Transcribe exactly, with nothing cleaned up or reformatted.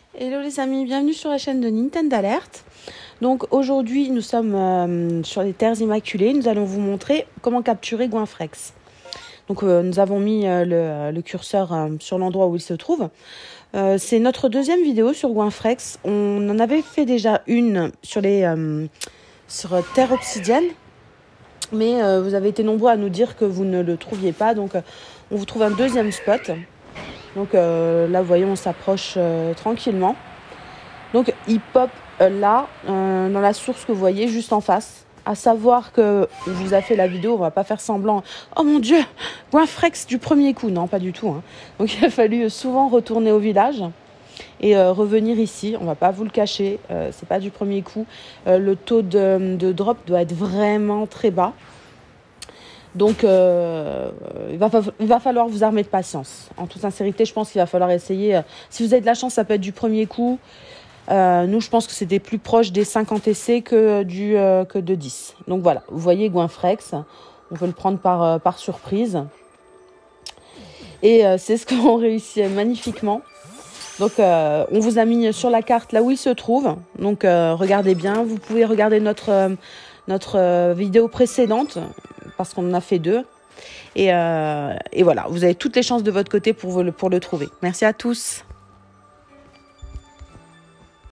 Hello les amis, bienvenue sur la chaîne de Nintendo Alert. Donc aujourd'hui nous sommes euh, sur les terres immaculées, nous allons vous montrer comment capturer Goinfrex. Donc euh, nous avons mis euh, le, le curseur euh, sur l'endroit où il se trouve. Euh, c'est notre deuxième vidéo sur Goinfrex. On en avait fait déjà une sur les euh, sur Terre Obsidienne. Mais euh, vous avez été nombreux à nous dire que vous ne le trouviez pas. Donc euh, on vous trouve un deuxième spot. Donc euh, là, vous voyez, on s'approche euh, tranquillement. Donc il pop euh, là, euh, dans la source que vous voyez juste en face. À savoir que on vous a fait la vidéo, on va pas faire semblant. Oh mon Dieu, Goinfrex du premier coup. Non, pas du tout. Hein. Donc il a fallu souvent retourner au village et euh, revenir ici. On va pas vous le cacher, euh, c'est pas du premier coup. Euh, le taux de, de drop doit être vraiment très bas. Donc, euh, il, va, il va falloir vous armer de patience. En toute sincérité, je pense qu'il va falloir essayer. Euh, si vous avez de la chance, ça peut être du premier coup. Euh, nous, je pense que c'était plus proche des cinquante essais que, du, euh, que de dix. Donc voilà, vous voyez Goinfrex. On peut le prendre par, euh, par surprise. Et euh, c'est ce qu'on réussit magnifiquement. Donc, euh, on vous a mis sur la carte là où il se trouve. Donc, euh, regardez bien. Vous pouvez regarder notre, euh, notre euh, vidéo précédente parce qu'on en a fait deux. Et, euh, et voilà, vous avez toutes les chances de votre côté pour, vous, pour le trouver. Merci à tous.